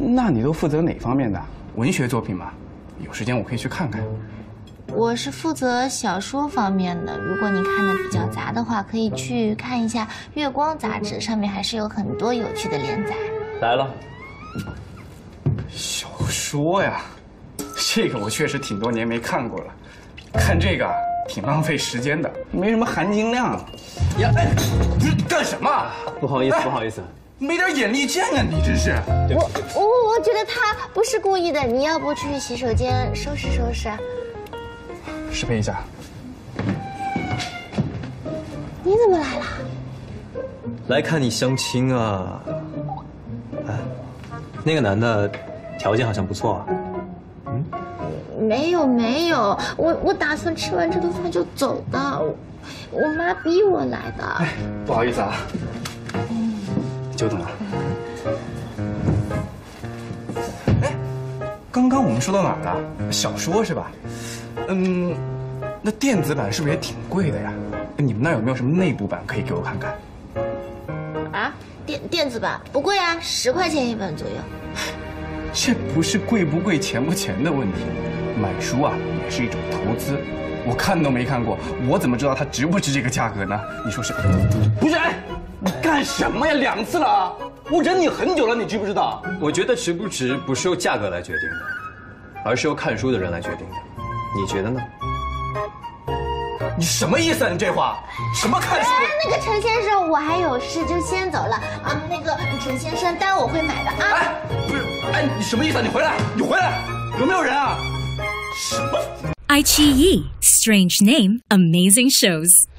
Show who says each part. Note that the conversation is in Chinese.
Speaker 1: 那你都负责哪方面的？文学作品吗？有时间我可以去看看。
Speaker 2: 我是负责小说方面的，如果你看的比较杂的话，可以去看一下《月光》杂志，上面还是有很多有趣的连载。
Speaker 3: 来了，
Speaker 1: 小说呀，这个我确实挺多年没看过了，看这个挺浪费时间的，没什么含金量。呀，哎，不是干什么？
Speaker 3: 不好意思，不好意思。
Speaker 1: 没点眼力见啊！你真是。
Speaker 2: 我觉得他不是故意的，你要不去洗手间收拾收拾？
Speaker 1: 适配一下。
Speaker 2: 你怎么来了？
Speaker 3: 来看你相亲啊！哎，那个男的条件好像不错啊。嗯？
Speaker 2: 没有，我打算吃完这顿饭就走的，我妈逼我来的。
Speaker 1: 哎，不好意思啊。 久等了。哎，刚刚我们说到哪儿了？小说是吧？那电子版是不是也挺贵的呀？你们那儿有没有什么内部版可以给我看看？
Speaker 2: 啊，电子版不贵啊，10块钱一本左右。
Speaker 1: 这不是贵不贵、钱不钱的问题，买书啊也是一种投资。我看都没看过，我怎么知道它值不值这个价格呢？你说是？不是，哎。 你干什么呀？2次了，我忍你很久了，你知不知道？
Speaker 3: 我觉得值不值不是由价格来决定的，而是由看书的人来决定的。你觉得呢？
Speaker 1: 你什么意思啊？你这话什么看书？
Speaker 2: 哎，那个陈先生，我还有事就先走了啊。那个陈先生，待会我会买的啊。
Speaker 1: 哎，不是，哎，你什么意思啊？你回来，有没有人啊？什么？
Speaker 4: iQIYI Strange Name Amazing Shows。